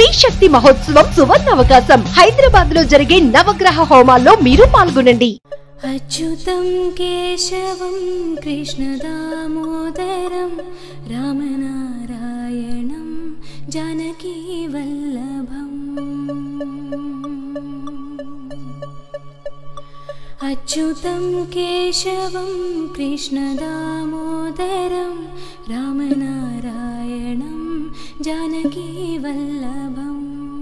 శక్తి మహోత్సవం సువర్ణావకాశం హైదరాబాద్ లో జరిగే నవగ్రహ హోమాల్లో మీరు పాల్గొనండి. అచ్యుతం కేశవం కృష్ణ దామోదరం రామనారాయణం జానకీ వల్లభం. అచ్యుతం కేశవం కృష్ణ దామోదరం రామనారాయణం జానకీ వల్లభం.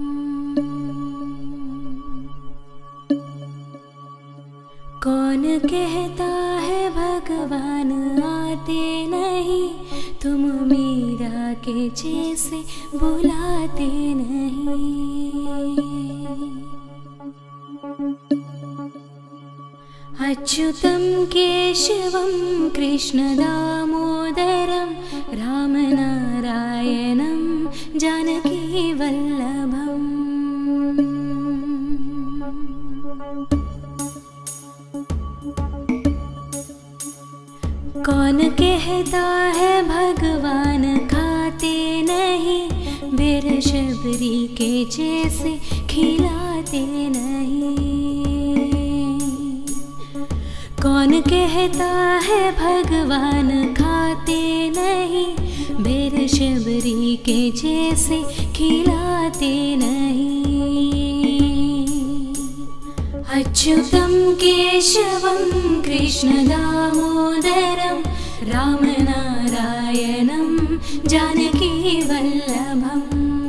कौन कहता है भगवान आते नहीं, तुम मीरा के जैसे बुलाते नहीं. अच्युतं केशवं कृष्ण दामोदरं रामनारायणं जानकी वल्लभम्. कौन कहता है भगवान खाते नहीं, बेर शबरी के जैसे खिलाते नहीं. कौन कहता है भगवान खाते नहीं, बेर शबरी के जैसे खिलाते नहीं. अच्युतं केशवं कृष्ण दामोदरं रामनारायणं जानकी वल्लभम्.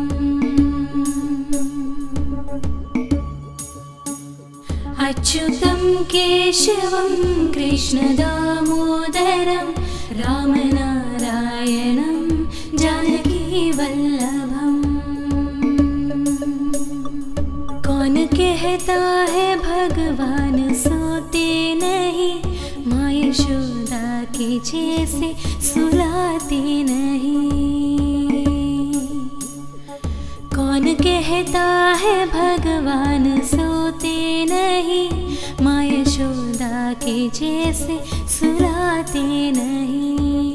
अच्युतं केशवं कृष्ण दामोदरं रामनारायणं जानकी वल्लभम्. कौन कहता है भगवान सोते नहीं, माँ यशोदा के जैसे सुलाते नहीं. कौन कहता है भगवान सोते नहीं, माँ यशोदा के जैसे सुलाते नहीं.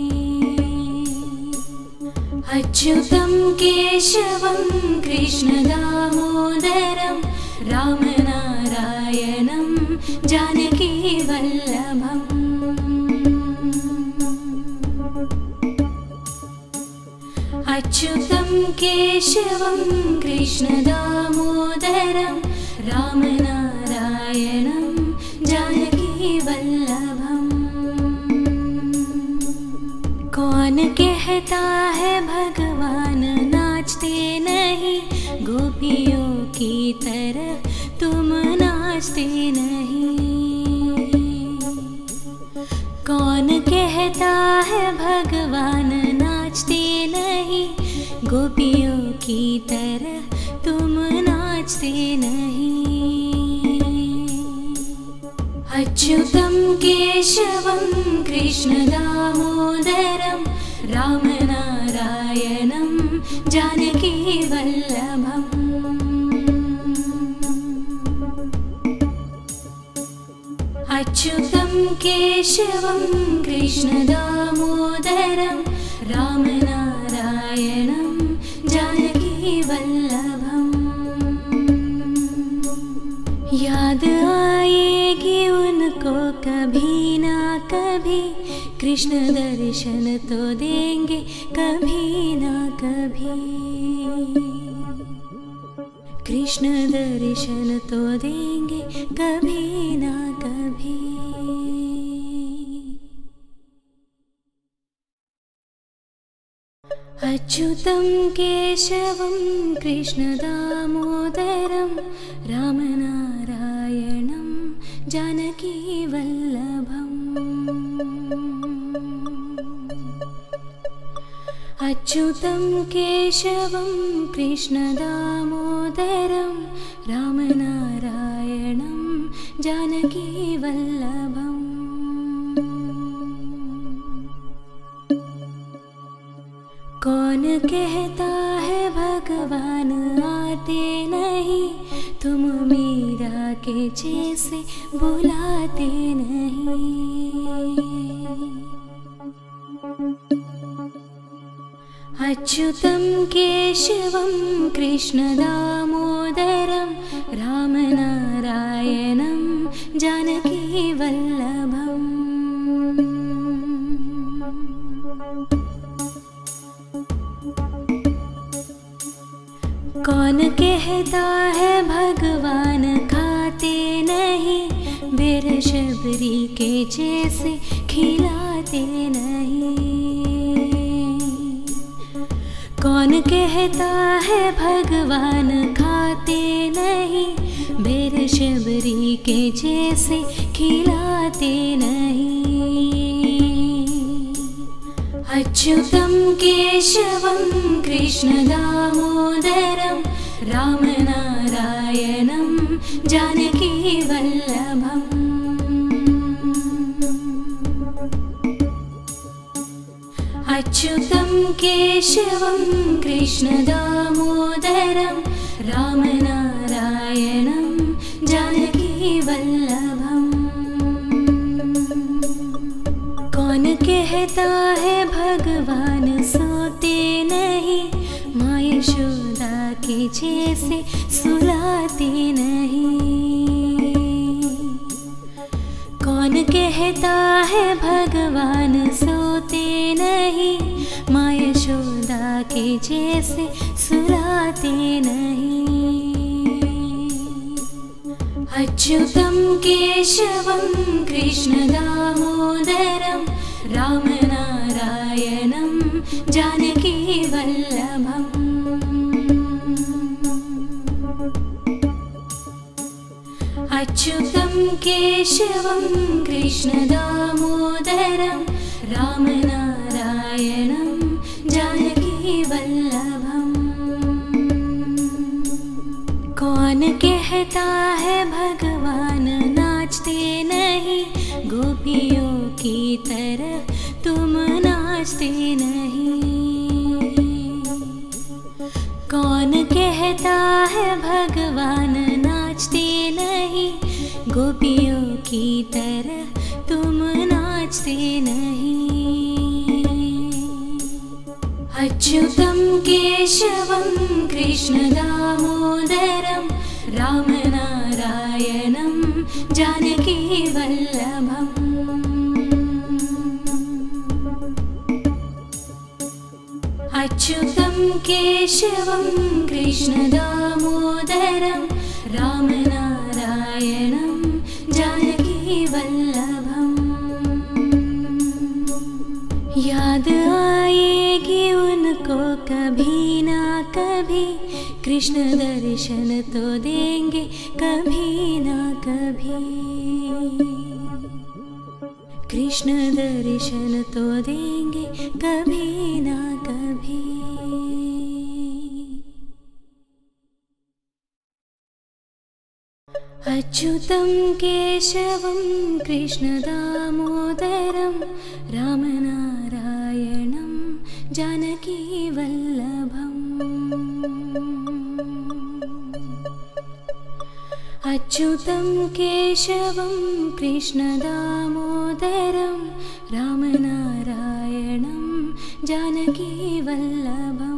अच्युतं केशवं कृष्ण दामोदरं रामनारायणं जानकी वल्लभम्. अच्युतं केशवं कृष्ण दामोदरं रामनारायणं जानकी वल्लभम्. कौन कहता है भगवान नाचते नहीं, गोपियों की तरह तुम नाचते नहीं. कौन कहता है भगवान नाचते नहीं, गोपियों की तरह तुम नाचते नहीं. अच्युतं केशवं कृष्ण दामोदरं रामनारायणं जानकी वल्लभम्. अच्युतं केशवं कृष्ण दामोदरं रामनारायणं जानकी वल्लभम्. याद आएगी उनको कभी ना कभी, कृष्ण दर्शन तो देंगे कभी ना कभी. कृष्ण दर्शन तो देंगे कभी ना कभी. अच्युतं केशवं कृष्ण दामोदरं रामनारायणं जानकी वल्लभम्. अच्युतं केशवं कृष्ण दामोदरं रामनारायणं जानकी वल्लभम्. कौन कहता है भगवान आते नहीं, तुम मीरा के जैसे बुलाते नहीं. अच्युतं केशवं कृष्णदामोदरं रामनारायणं जानकीवल्लभम्। कौन कहता है भगवान खाते नहीं, बेर शबरी के जैसे खिलाते नहीं। कौन कहता है भगवान खाते नहीं, बेर शबरी के जैसे खिलाते नहीं। अच्युतं केशवं कृष्णदामोदरं रामनारायणं जानकीवल्लभम्। अच्युतं केशवं कृष्णदामोदरं रामनारायणं जानकीवल्लभम्। कौन कहता है भगवान सोते नहीं, माँ यशोदा के जैसे सुलाते नहीं। कौन कहता है भगवान सोते नहीं, माँ यशोदा के जैसे सुलाते नहीं। अच्युतं केशवं कृष्णदामोदरं रामनारायणं जानकीवल्लभम्। अच्युतं केशवं कृष्णदामोदरं रामनारायणं जानकीवल्लभम्। कौन कहता है भगवान नाचते नहीं, गोपियों की तरह तुम नाचते नहीं। कौन कहता है भगवान नाचते नहीं, गोपियों की तरह तुम नाचते नहीं। अच्युतं केशवं कृष्णदामोदरं रामनारायणं जानकीवल्लभम्। अच्युतं केशवं कृष्णदामोदरं रामनारायणं जानकीवल्लभम्। याद आएगी उनको कभी ना कभी, कृष्ण दर्शन तो देंगे कभी ना कभी। कृष्ण दर्शन तो देंगे कभी ना कभी। अच्युतं केशवं कृष्णदामोदरं रामनारायणं जानकीवल्लभम्। अच्युतं केशवं कृष्णदामोदरं रामनारायणं जानकीवल्लभम्।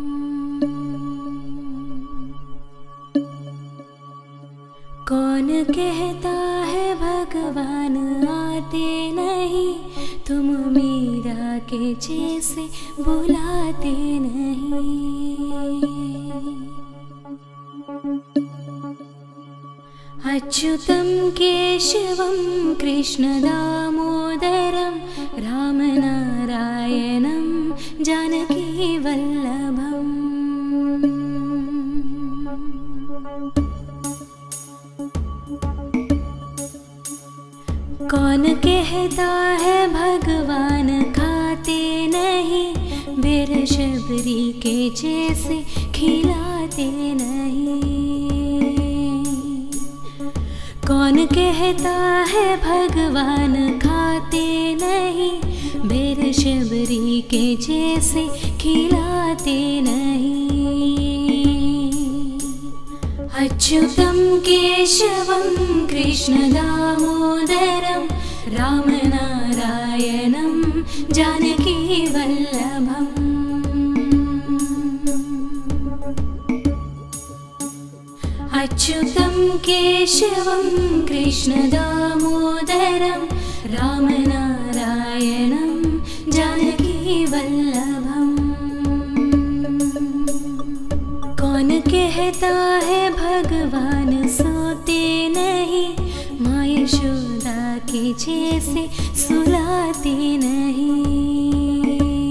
कौन कहता है भगवान आते नहीं, तुम मीरा के जैसे बुलाते नहीं। अच्युतं केशवं कृष्णदामोदरं रामनारायणं जानकीवल्लभम्। कौन कहता है भगवान खाते नहीं, बेर शबरी के जैसे खिलाते नहीं। कौन कहता है भगवान खाते नहीं, बेर शबरी के जैसे खिलाते नहीं। अच्युतं केशवं कृष्णदामोदरं रामनारायणं जानकीवल्लभम्। अच्युतं केशवं कृष्णदामोदरं रामनारायणं जानकीवल्लभम्। कौन कहता है भगवान सोते नहीं, माँ यशोदा के जैसे सुलाते नहीं।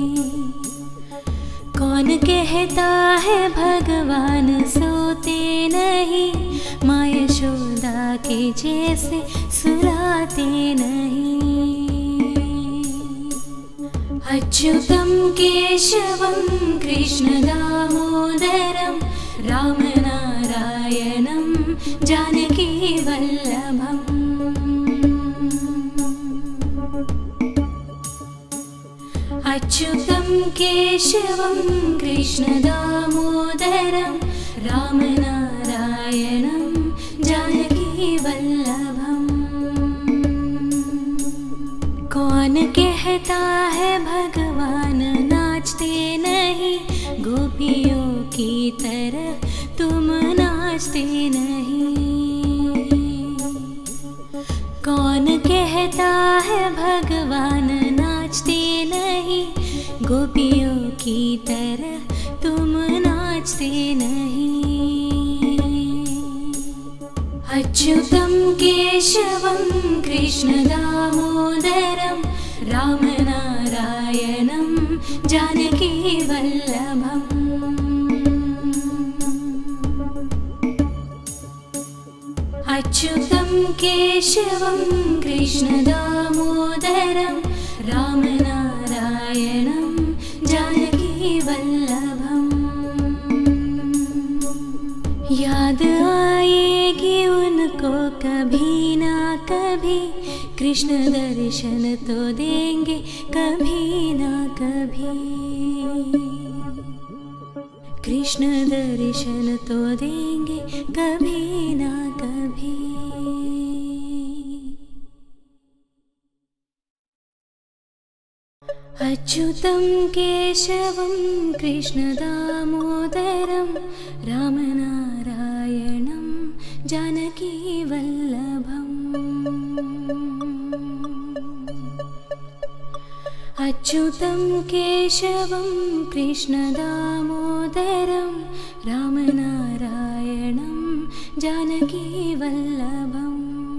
कौन कहता है भगवान सोते नहीं, माँ यशोदा के जैसे सुलाते नहीं। अच्युतं केशवं कृष्णदामोदरं रामनारायणं जानकीवल्लभम्। अच्युतं केशवं कृष्णदामोदरं रामनारायणं जानकीवल्लभम्। कौन कहता है भगवान नाचते नहीं, गोपियों की तरह तुम नाचते नहीं। कौन कहता है भगवान नाचते नहीं, गोपियों की तरह तुम नाचते नहीं। अच्युतं केशवं कृष्णदामोदरं रामनारायणं जानकीवल्लभम्। अच्युतं केशवं कृष्णदामोदरं रामनारायणं जानकीवल्लभम्। याद आएगी उनको कभी ना कभी, कृष्ण दर्शन तो देंगे कभी ना कभी। कृष्ण दर्शन तो देंगे कभी ना कभी। अच्युतं केशवं कृष्णदामोदरं रामनारायणं जानकीवल्लभम्। अच्युतं केशवं कृष्णदामोदरं रामनारायणं जानकीवल्लभम्।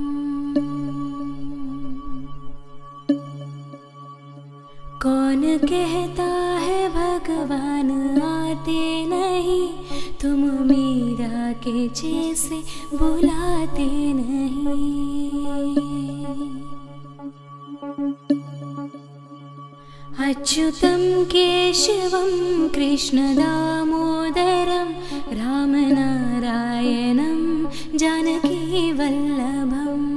कौन कहता है भगवान आते नहीं, तुम मीरा के जैसे बुलाते नहीं। अच्युतं केशवं कृष्णदामोदरं रामनारायणं जानकीवल्लभम्।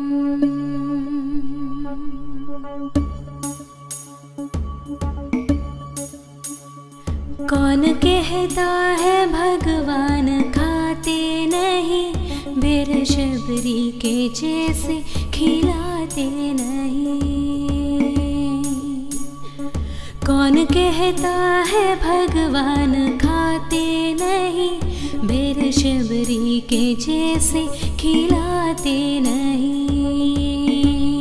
कौन कहता है भगवान खाते नहीं, बेर शबरी के जैसे खिलाते नहीं। कौन कहता है भगवान खाते नहीं, बेर शबरी के जैसे खिलाते नहीं।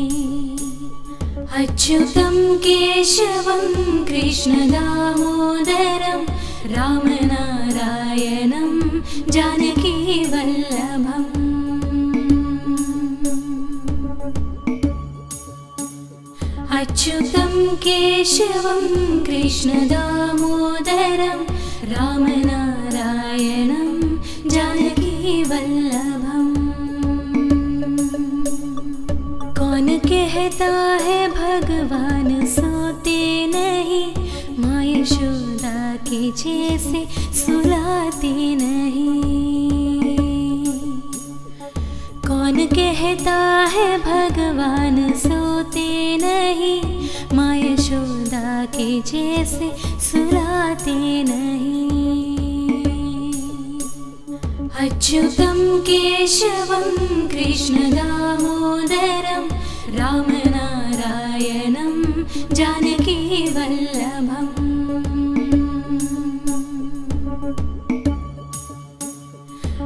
अच्युतं केशवं कृष्णदामोदरं रामनारायणं जानकीवल्लभम्। अच्युतं केशवं कृष्णदामोदरं रामनारायणं जानकीवल्लभम्। कौन कहता है भगवान सोते नहीं, माँ यशोदा के जैसे सुलाते नहीं। कौन कहता है भगवान सोते नहीं, माँ यशोदा के जैसे सुलाते नहीं। अच्युतं केशवं कृष्णदामोदरं रामनारायणं जानकीवल्लभम्।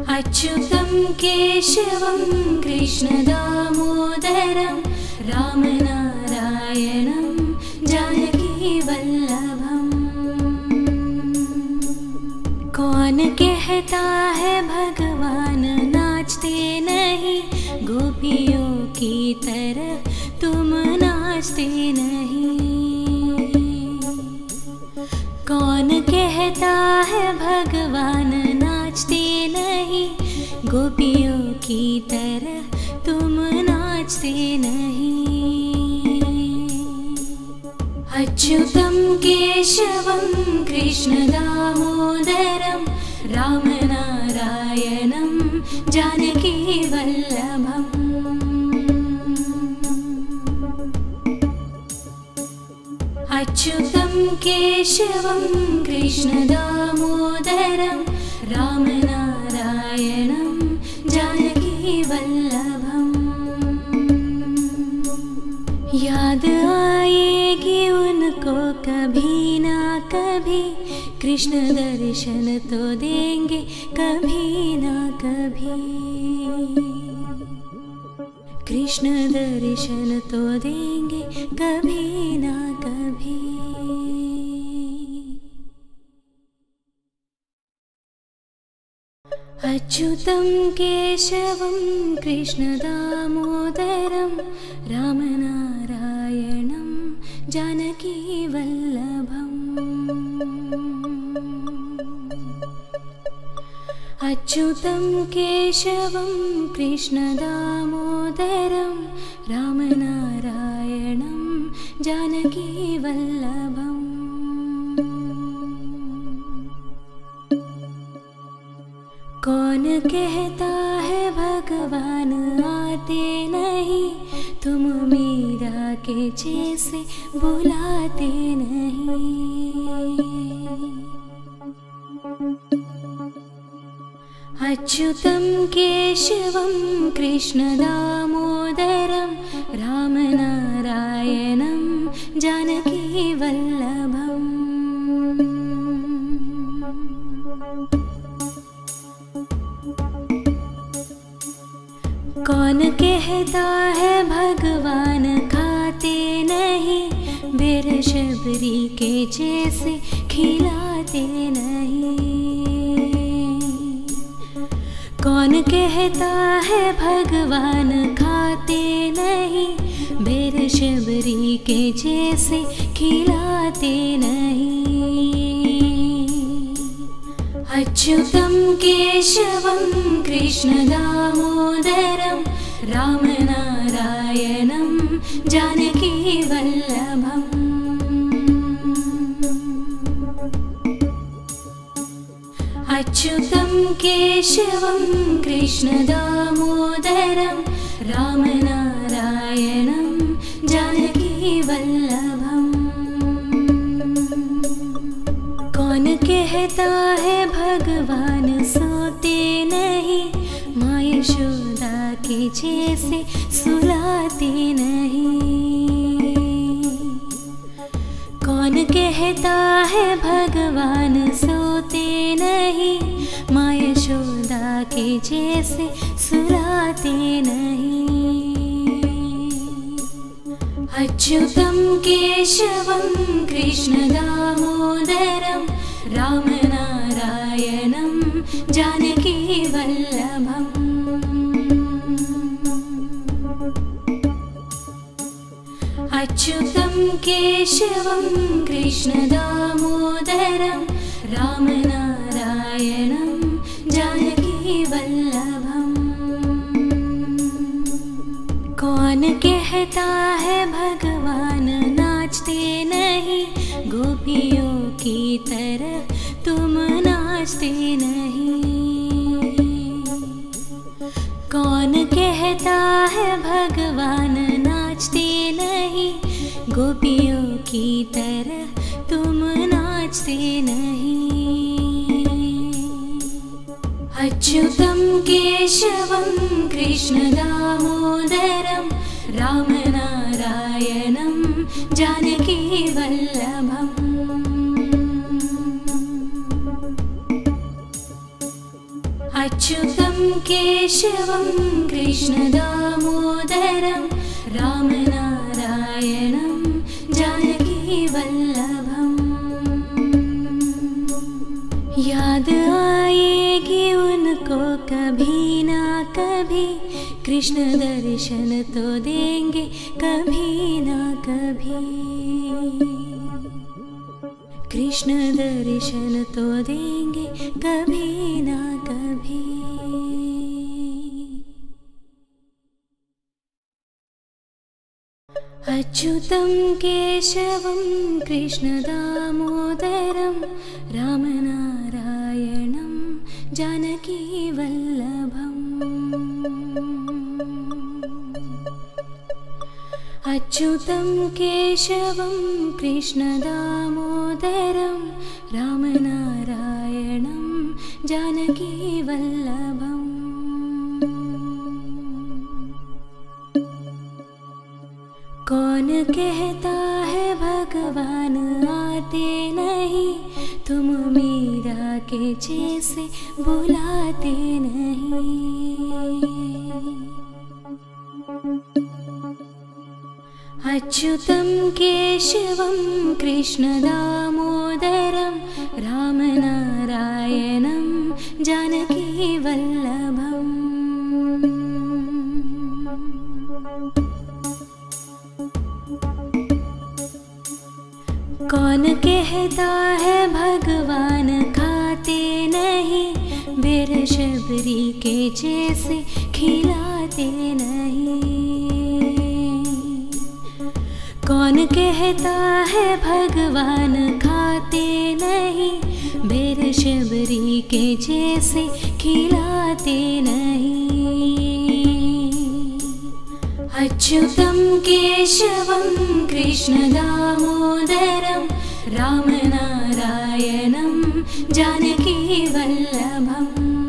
अच्युतं केशवं कृष्णदामोदरं रामनारायणं जानकीवल्लभम्। कौन कहता है भगवान नाचते नहीं, गोपियों की तरह तुम नाचते नहीं। कौन कहता है भगवान नाचते नहीं, गोपियों की तरह तुम नाचते नहीं। अच्युतं केशवं कृष्णदामोदरं रामनारायणं जानकीवल्लभम्। अच्युतं केशवं कृष्णदामोदरं रामनारायणं जानकीवल्लभम्। याद आएगी उनको कभी ना कभी, कृष्ण दर्शन तो देंगे कभी ना कभी। कृष्ण दर्शन तो देंगे कभी ना कभी। अच्युतं केशवं कृष्णदामोदरं रामनारायणं जानकीवल्लभम्। अच्युतं केशवं कृष्णदामोदरं रामनारायणं जानकीवल्लभम्। कौन कहता है भगवान आते नहीं, तुम मीरा के जैसे बुलाते नहीं। अच्युतं केशवं कृष्णदामोदरं रामनारायणं जानकीवल्लभम्। कौन कहता है भगवान खाते नहीं, बेर शबरी के जैसे खिलाते नहीं। कौन कहता है भगवान खाते नहीं, बेर शबरी के जैसे खिलाते नहीं। अच्युतं केशवं कृष्णदामोदरं रामनारायणं जानकीवल्लभम्। अच्युतं केशवं कृष्णदामोदरं रामनारायणं जानकीवल्लभम्। कौन कहता है भगवान सोते नहीं, माँ यशोदा के जैसे सुलाते नहीं। कौन कहता है भगवान सोते नहीं, माँ यशोदा के जैसे सुलाते नहीं। अच्युतं केशवं कृष्णदामोदरं रामनारायणं जानकीवल्लभम्। अच्युतं केशवं कृष्णदामोदरं रामनारायणं जानकीवल्लभम्। कौन कहता है भगवान नाचते नहीं, गोपियों की तरह तुम नाचते नहीं। कौन कहता है भगवान नाचते नहीं, गोपियों की तरह तुम नाचते नहीं। अच्युतं केशवं कृष्णदामोदरं रामनारायणं जानकीवल्लभम्। अच्युतं केशवं कृष्णदामोदरं रामनारायणं जानकीवल्लभम्। याद आएगी उनको कभी ना कभी, कृष्ण दर्शन तो देंगे कभी ना कभी, कृष्ण दर्शन तो देंगे कभी ना कभी। अच्युतं केशवं कृष्णदामोदरं रामनारायणं जानकीवल्लभम्। अच्युतं केशवं कृष्णदामोदरं रामनारायणं जानकीवल्लभम्। कौन कहता है भगवान आते नहीं, तुम मीरा के जैसे बुलाते नहीं। अच्युतं केशवं कृष्णदामोदरं रामनारायणं जानकीवल्लभम्। कौन कहता है भगवान खाते नहीं, बेर शबरी के जैसे खिलाते नहीं। कौन कहता है भगवान खाते नहीं, बेर शबरी के जैसे खिलाते नहीं। अच्युतं केशवं कृष्णदामोदरं रामनारायणं जानकीवल्लभम्।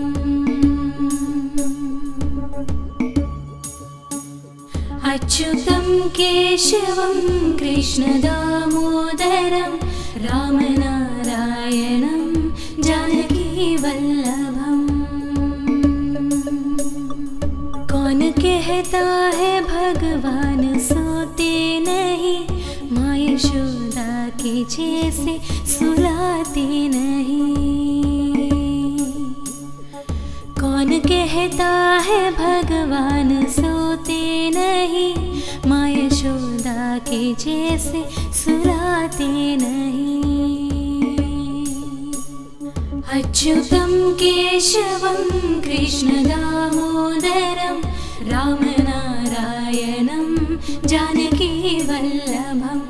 अच्युतं केशवं कृष्णदामोदरं रामनारायणं जानकीवल्लभम्। कौन कहता है भगवान सोते नहीं, माँ यशोदा के जैसे सुलाते नहीं। कौन कहता है भगवान सोते नहीं, माँ यशोदा के जैसे सुलाते नहीं। अच्युतं केशवं कृष्णदामोदरं रामनारायणं जानकीवल्लभम्।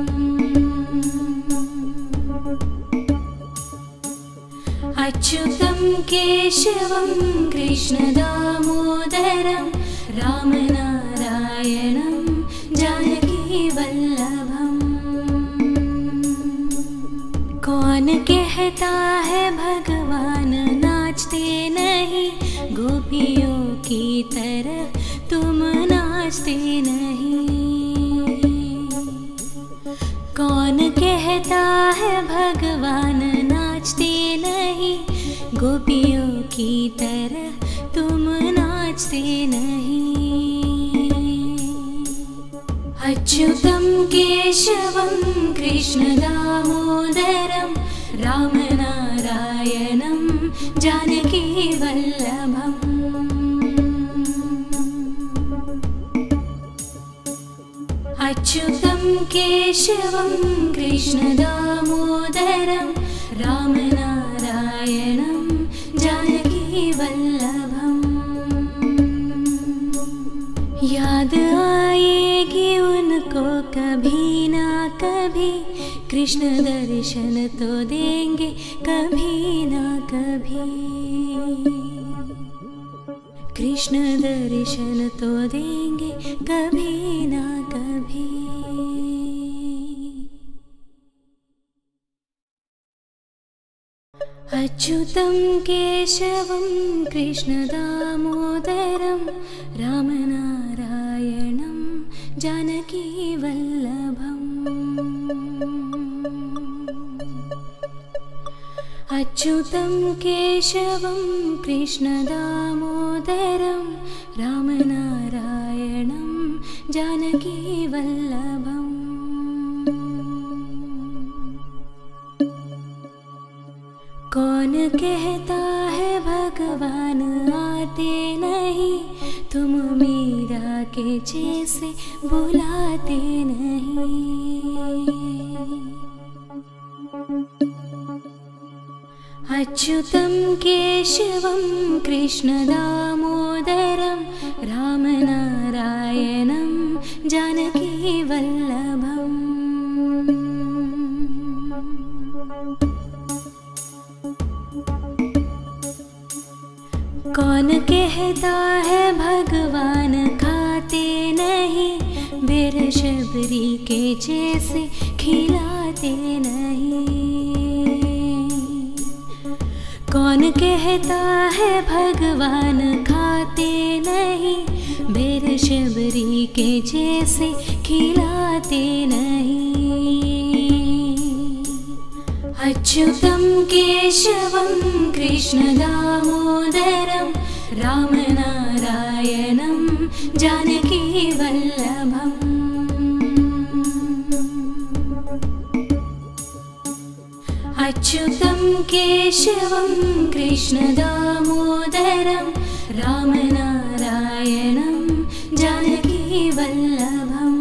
अच्युतं केशवं कृष्णदामोदरं रामनारायणं जानकीवल्लभम्। कौन कहता है भगवान नाचते नहीं, गोपियों की तरह तुम नाचते नहीं। कौन कहता है भगवान नाचते नहीं, गोपियों की तरह तुम नाचते नहीं। अच्युतं केशवं कृष्णदामोदरं रामनारायणं जानकीवल्लभम्। अच्युतं केशवं कृष्णदामोदरं रामनारायणं जानकीवल्लभम्। याद आएगी उनको कभी ना कभी, कृष्ण दर्शन तो देंगे कभी ना कभी, कृष्ण दर्शन तो देंगे कभी ना कभी। अच्युतं केशवं कृष्णदामोदरं रामनारायणं जानकीवल्लभम्। अच्युतं केशवं कृष्णदामोदरं रामनारायणं जानकीवल्लभम्। कौन कहता है भगवान आते नहीं, तुम मीरा के जैसे बुलाते नहीं। अच्युतं केशवं कृष्णदामोदरं रामनारायणं जानकीवल्लभम्। कौन कहता है भगवान खाते नहीं, बेर शबरी के जैसे खिलाते नहीं। कौन कहता है भगवान खाते नहीं, बेर शबरी के जैसे खिलाते नहीं। अच्युतं केशवं कृष्णदामोदरं रामनारायणं जानकीवल्लभम्। अच्युतं केशवं कृष्णदामोदरं रामनारायणं जानकीवल्लभम्।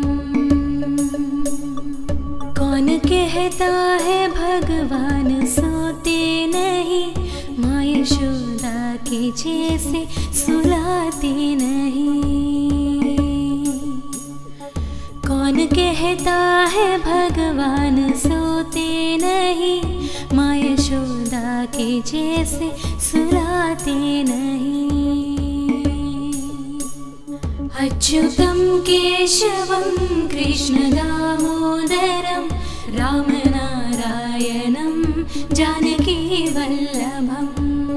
कौन कहता है भगवान सोते नहीं, माँ यशोदा के जैसे सुलाते नहीं। कौन कहता है भगवान सोते नहीं, माँ यशोदा के जैसे सुलाते नहीं। अच्युतं केशवं कृष्णदामोदरं रामनारायणं जानकीवल्लभम्।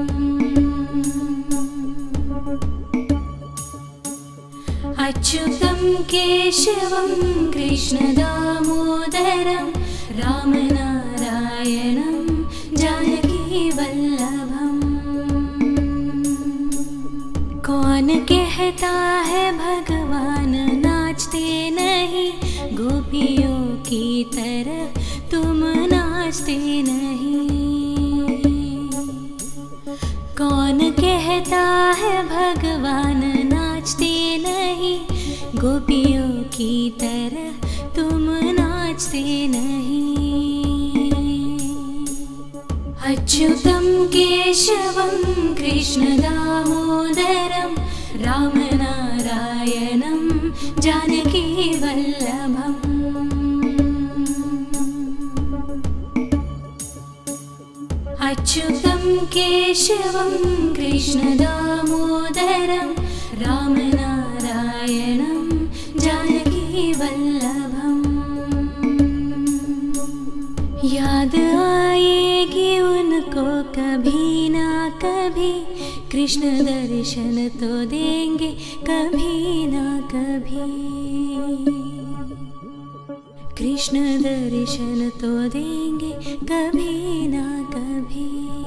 अच्युतं केशवं कृष्णदामोदरं रामनारायणं जानकीवल्लभम्। कौन कहता है भगवान नाचते नहीं, गोपियों की तरह तुम नाचते नहीं। कौन कहता है भगवान नाचते नहीं, गोपियों की तरह तुम नाचते नहीं। अच्युतं केशवं कृष्णदामोदरं रामनारायणं जानकीवल्लभम्। अच्युतं केशवं कृष्णदामोदरं रामनारायणं जानकीवल्लभम्। याद आएगी उनको कभी ना कभी, कृष्ण दर्शन तो देंगे कभी ना कभी। कृष्ण दर्शन तो देंगे कभी ना कभी।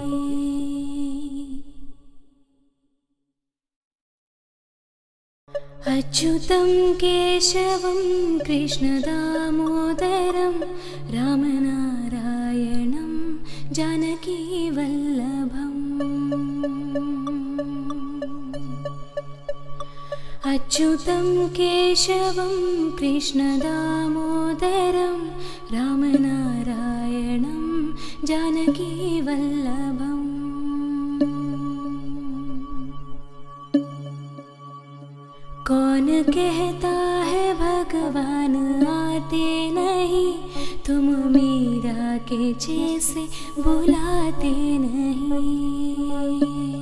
अच्युतं केशवं कृष्णदामोदरं रामनारायणं जानकीवल्लभम्। अच्युतं केशवं कृष्णदामोदरं रामनारायणं जानकीवल्लभम्। कौन कहता है भगवान आते नहीं, तुम मीरा के जैसे बुलाते नहीं।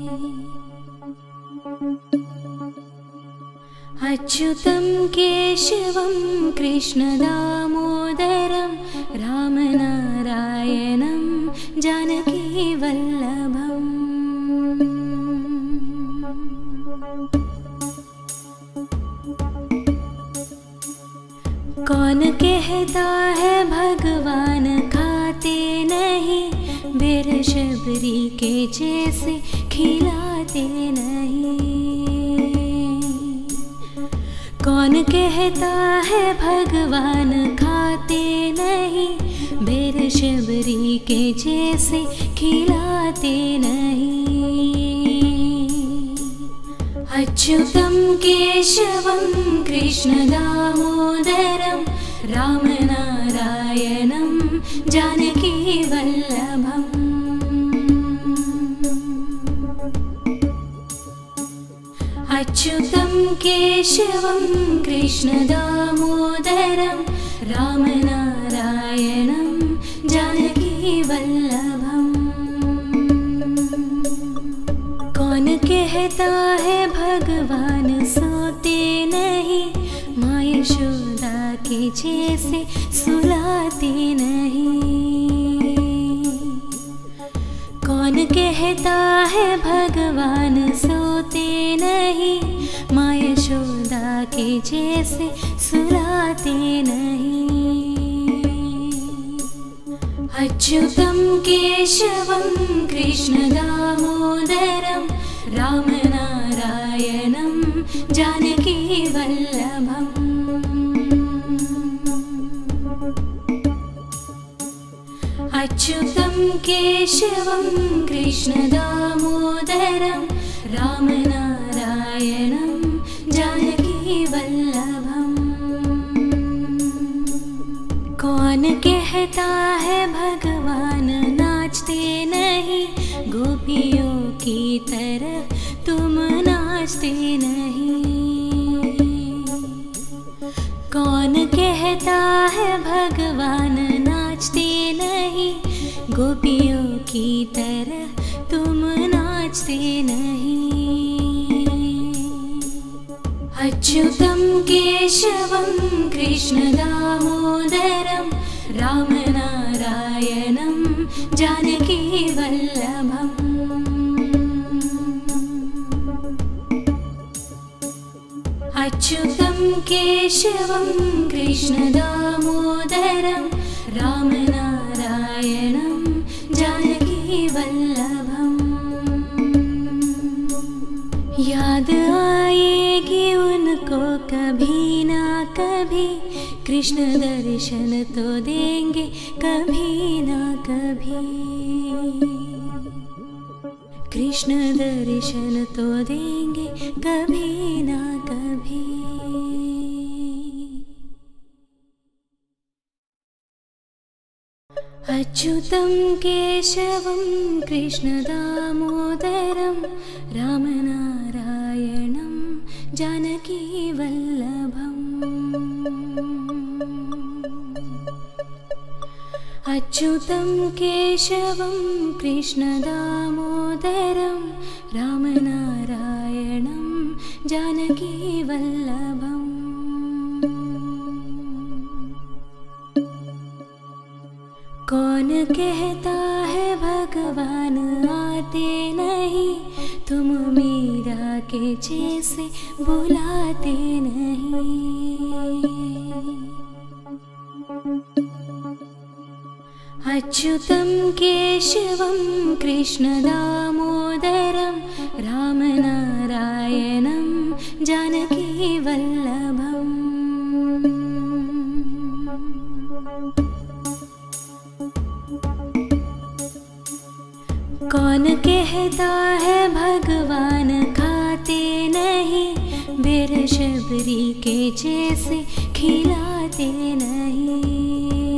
अच्युतं केशवं कृष्णदामोदरं रामनारायणं जानकीवल्लभम्। कौन कहता है भगवान खाते नहीं, बेर शबरी शबरी के जैसे खिलाते नहीं। कौन कहता है भगवान खाते नहीं, बेर शबरी के जैसे खिलाते नहीं। अच्युतं केशवं कृष्ण दामोदरं रामनारायणं जानकी वल्लभम्। अच्युतं केशवं कृष्ण दामोदरं रामनारायणं जानकी वल्लभम्। कौन कहता है भगवान सोते नहीं, माँ यशोदा के जैसे सुलाते नहीं। कौन कहता है भगवान सोते नहीं, माँ यशोदा के जैसे सुलाते नहीं। अच्युतं केशवं कृष्ण दामोदरं रामनारायणं जानकी वल्लभम्। अच्युतं केशवं कृष्ण दामोदरं रामनारायणं जानकी वल्लभम्। कौन कहता है भगवान नाचते नहीं, गोपियों की तरह तुम नाचते नहीं। कौन कहता है भगवान नाचते नहीं, गोपियों की तरह तुम नाचते नहीं। अच्युतं केशवं कृष्ण दामोदरं रामनारायणं जानकी वल्लभम्। अच्युतं केशवं कृष्ण दामोदरं रामनारायणं जानकी वल्लभम्। याद आएगी उनको कभी ना कभी, कृष्ण दर्शन तो देंगे कभी ना कभी। कृष्ण दर्शन तो देंगे कभी ना कभी। अच्युतं केशवं कृष्ण दामोदरं रामनारायणं जानकी वल्लभम्। अच्युतं केशवं कृष्ण दामोदरं रामनारायणं जानकी वल्लभम्। कौन कहता है भगवान आते नहीं, तुम मीरा के जैसे बुलाते नहीं। अच्युतं केशवं कृष्ण दामोदरं रामनारायणं जानकी वल्लभम्। कौन कहता है भगवान खाते नहीं, बेर शबरी के जैसे खिलाते नहीं।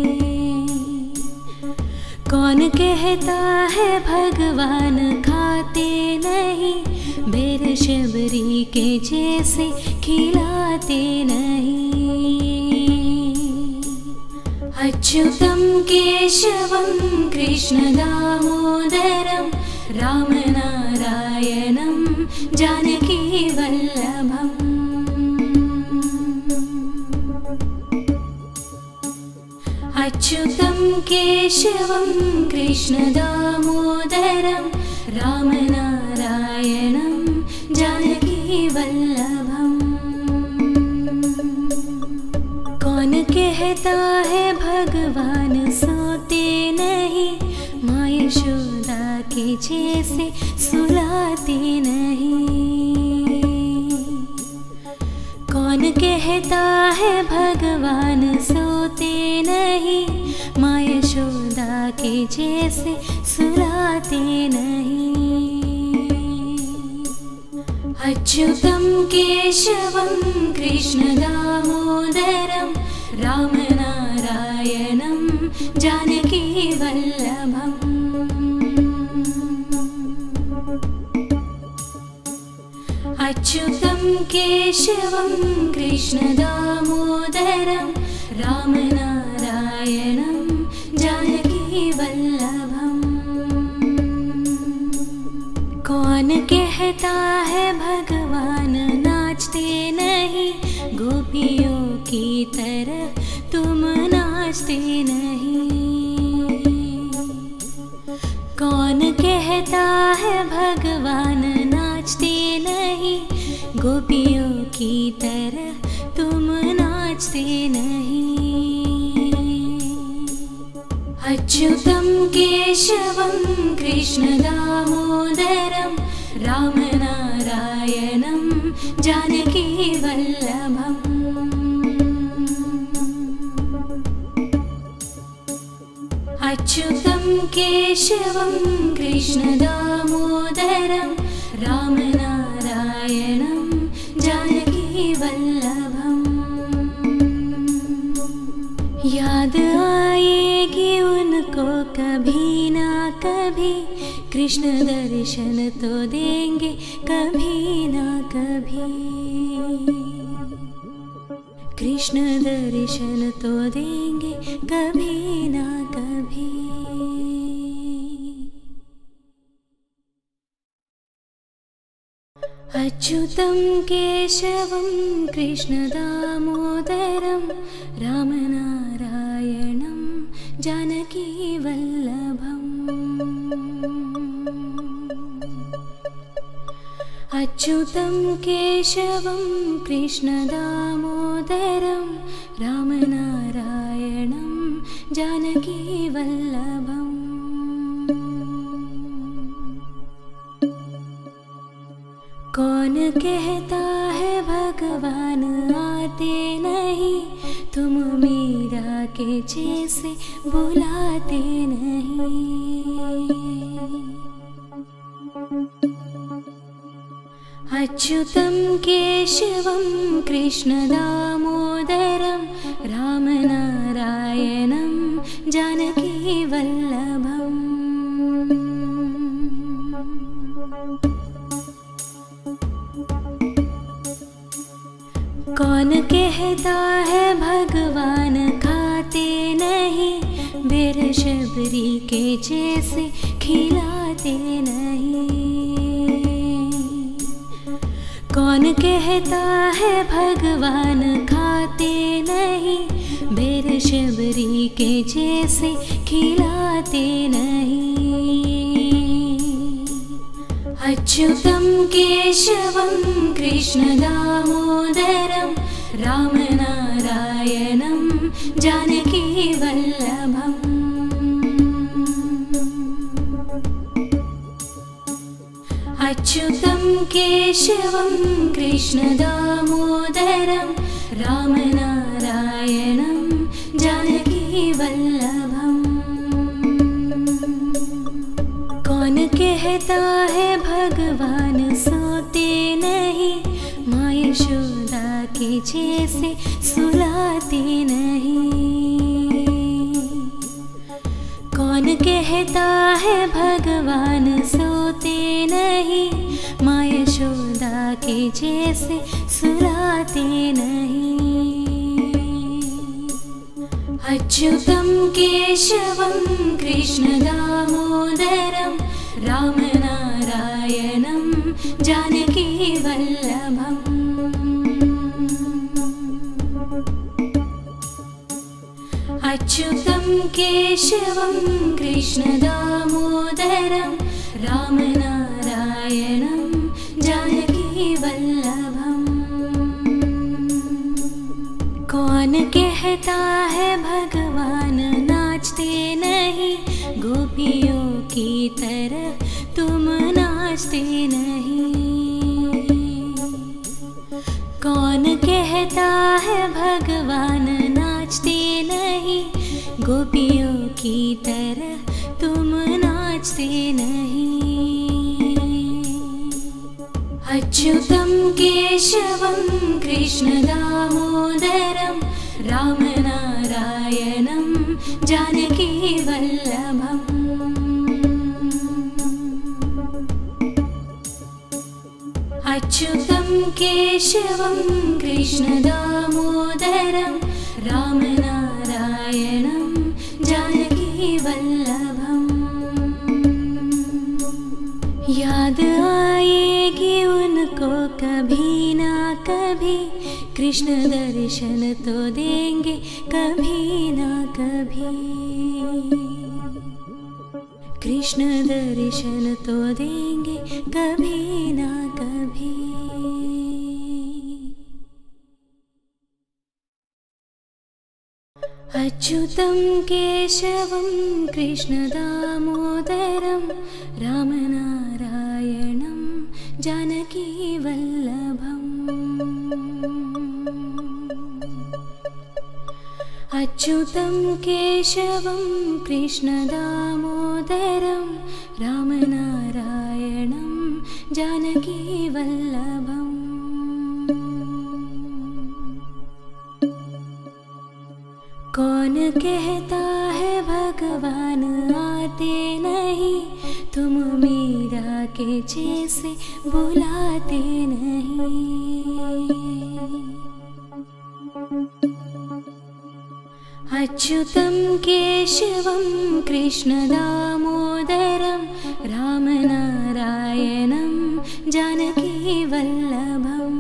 कौन कहता है भगवान खाते नहीं, बेर शबरी के जैसे खिलाते नहीं। अच्युतं केशवं कृष्ण दामोदरं रामनारायणं जानकी वल्लभम्। अच्युतं केशवं कृष्ण दामोदरं रामनारायणं जानकी वल्लभम्। कौन कहता है भगवान सोते नहीं, माँ यशोदा के जैसे सुलाते नहीं। कौन कहता है भगवान सोते नहीं, माँ यशोदा के जैसे सुलाते नहीं। अच्युतं केशवं कृष्ण दामोदरं रामनारायणं जानकी वल्लभम्। अच्युतं केशवं कृष्ण दामोदरं रामनारायणं जानकी वल्लभम्। कौन कहता है भगवान नाचते नहीं, गोपियों की तरह तुम नाचते नहीं। कौन कहता है भगवान नाचते नहीं, गोपियों की तरह तुम नाचते नहीं। अच्युतं केशवं कृष्ण दामोदरं रामनारायणं जानकी वल्लभम्। अच्युतं केशवं कृष्ण दामोदरं रामनारायणं जानकी वल्लभम्। याद आएगी उनको कभी ना कभी, कृष्ण दर्शन तो देंगे कभी ना कभी। कृष्ण दर्शन तो देंगे कभी ना कभी। अच्युतं केशवं कृष्ण दामोदरं रामनारायणं जानकी वल्लभम्। अच्युतं केशवं कृष्ण दामोदरं रामनारायणं जानकी वल्लभम्। कौन कहता है भगवान आते नहीं, तुम मीरा के जैसे बुलाते नहीं। अच्युतं केशवं कृष्ण दामोदरं रामनारायणं जानकी वल्लभम्। कौन कहता है भगवान खाते नहीं, बेर शबरी के जैसे खिलाते नहीं। कौन कहता है भगवान खाते नहीं, बेर शबरी के जैसे खिलाते नहीं। अच्युतं केशवं कृष्ण दामोदरं रामनारायणं जानकी वल्लभम्। अच्युतं केशवं कृष्ण दामोदरं रामनारायणं जानकी वल्लभम्। कौन कहता है भगवान सोते नहीं, माँ यशोदा के जैसे सुलाते नहीं। कौन कहता है भगवान सोते नहीं, माँ यशोदा के जैसे सुलाते नहीं। अच्युतं केशवं कृष्ण दामोदरं रामनारायणं जानकी वल्लभम्। अच्युतं केशवं कृष्ण दामोदरं रामनारायणं जानकी वल्लभम्। कौन कहता है भगवान नाचते नहीं, गोपियों की तरह भगवान नाचते नहीं, गोपियों की तरह तुम नाचते नहीं। अच्युतं केशवं कृष्ण दामोदरं रामनारायणं जानकी वल्लभम्। अच्युतं केशवं कृष्ण दामोदरं रामनारायणं जानकी वल्लभम्। याद आएगी उनको कभी ना कभी, कृष्ण दर्शन तो देंगे कभी ना कभी। कृष्ण दर्शन तो देंगे कभी ना कभी। अच्युतं केशवं कृष्ण दामोदरं रामनारायणं जानकी वल्लभम्। अच्युतं केशवं कृष्ण दामोदरं रामनारायणं जानकी वल्लभम्। कौन कहता है भगवान आते नहीं, तुम मीरा के जैसे बुलाते नहीं। अच्युतं केशवं कृष्ण दामोदरं रामनारायणं जानकी वल्लभम्।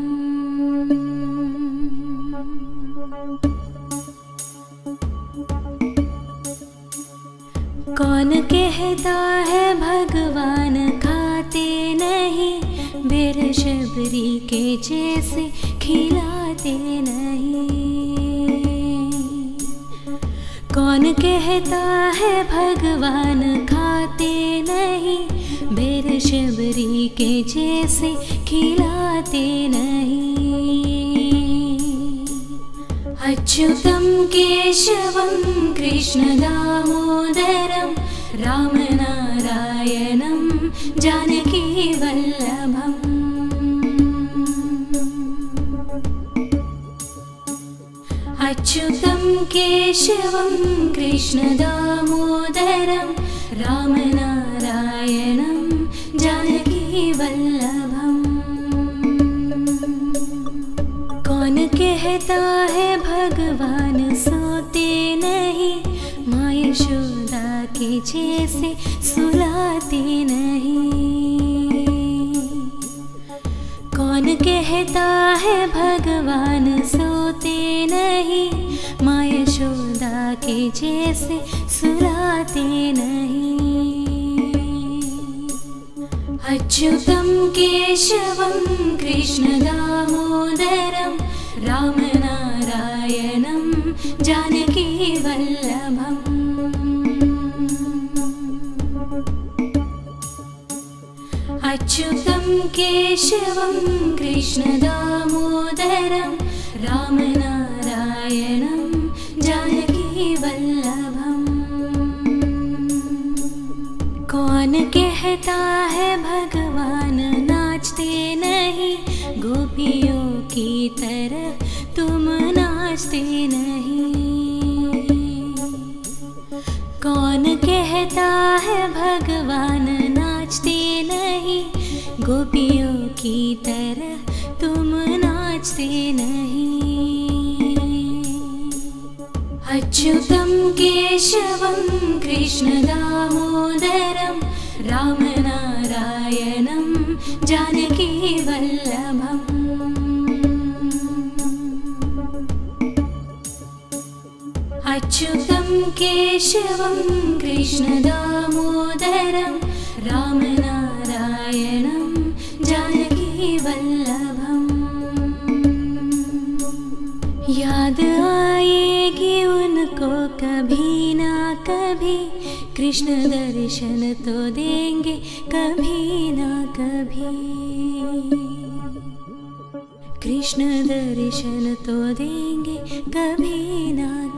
कौन कहता है भगवान खाते नहीं, बेर शबरी के जैसे खिलाते नहीं। कौन कहता है भगवान खाते नहीं, बेर शबरी के जैसे खिलाते नहीं। अच्युतं केशवं कृष्ण दामोदरं रामनारायणं जानकी वल्लभम्। अच्युतं केशवं कृष्ण दामोदरं रामनारायणं जानकी वल्लभम्। कौन कहता है भगवान सोते नहीं, माँ यशोदा के जैसे सुलाते नहीं। कौन कहता है भगवान सोते नहीं, माँ यशोदा के जैसे सुलाते नहीं। अच्युतं केशवं कृष्ण दामोदरं रामनारायणं जानकी वल्लभम्। अच्युतं केशवं कृष्ण दामोदरं रामनारायणं जानकी वल्लभम्। कौन कहता है भगवान नाचते नहीं, गोपियों की तरह तुम नाचते नहीं। कौन कहता है भगवान नाचते नहीं, गोपियों की तरह तुम नाचते नहीं। अच्युतं केशवं कृष्ण दामोदरं रामनारायणं जानकी वल्लभम्। अच्युतं केशवं कृष्ण दामोदरं रामनारायणं जानकी वल्लभम्। याद आएगी उनको कभी ना कभी, कृष्ण दर्शन तो देंगे कभी ना कभी। कृष्ण दर्शन तो देंगे कभी ना